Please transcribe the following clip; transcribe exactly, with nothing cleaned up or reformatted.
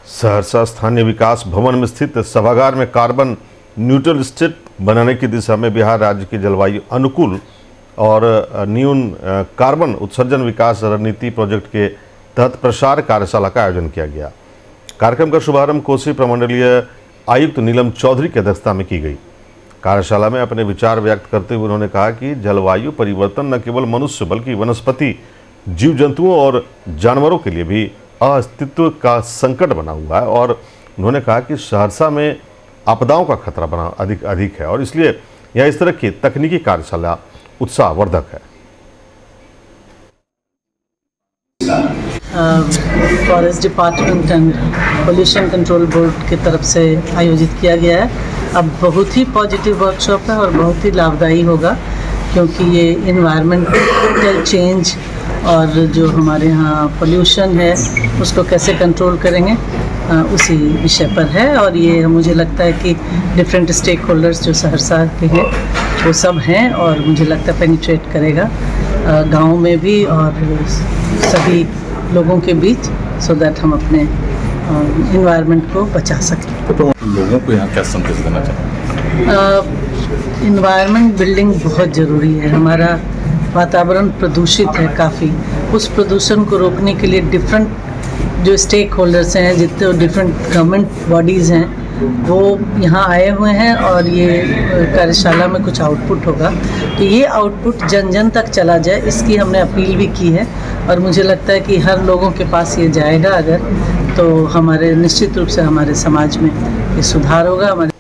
सहरसा स्थानीय विकास भवन में स्थित सभागार में कार्बन न्यूट्रल स्टेट बनाने की दिशा में बिहार राज्य की जलवायु अनुकूल और न्यून कार्बन उत्सर्जन विकास रणनीति प्रोजेक्ट के तहत प्रसार कार्यशाला का आयोजन किया गया। कार्यक्रम का शुभारंभ कोसी प्रमंडलीय आयुक्त नीलम चौधरी की अध्यक्षता में की गई। कार्यशाला में अपने विचार व्यक्त करते हुए उन्होंने कहा कि जलवायु परिवर्तन न केवल मनुष्य बल्कि वनस्पति, जीव जंतुओं और जानवरों के लिए भी अस्तित्व का संकट बना हुआ है और उन्होंने कहा कि सहरसा में आपदाओं का खतरा बना अधिक अधिक है और इसलिए यह इस तरह की तकनीकी कार्यशाला उत्साहवर्धक है। Forest department and pollution control board की तरफ से आयोजित किया गया है। अब बहुत ही पॉजिटिव वर्कशॉप है और बहुत ही लाभदायी होगा, क्योंकि ये इन्वायरमेंटल चेंज और जो हमारे यहाँ पोल्यूशन है उसको कैसे कंट्रोल करेंगे उसी विषय पर है। और ये मुझे लगता है कि डिफरेंट स्टेक होल्डर्स जो सहरसा के हैं वो सब हैं और मुझे लगता है पेनिट्रेट करेगा गाँव में भी और सभी लोगों के बीच, सो दैट हम अपने इन्वायरमेंट को बचा सकें। तो लोगों को यहाँ क्या संदेश देना चाहते हैं? इन्वायरमेंट बिल्डिंग बहुत ज़रूरी है। हमारा वातावरण प्रदूषित है काफ़ी। उस प्रदूषण को रोकने के लिए डिफरेंट जो स्टेक होल्डर्स हैं, जितने डिफरेंट गवर्नमेंट बॉडीज़ हैं, वो यहाँ आए हुए हैं और ये कार्यशाला में कुछ आउटपुट होगा। तो ये आउटपुट जन जन तक चला जाए, इसकी हमने अपील भी की है और मुझे लगता है कि हर लोगों के पास ये जाएगा अगर, तो हमारे निश्चित रूप से हमारे समाज में ये सुधार होगा। हमारे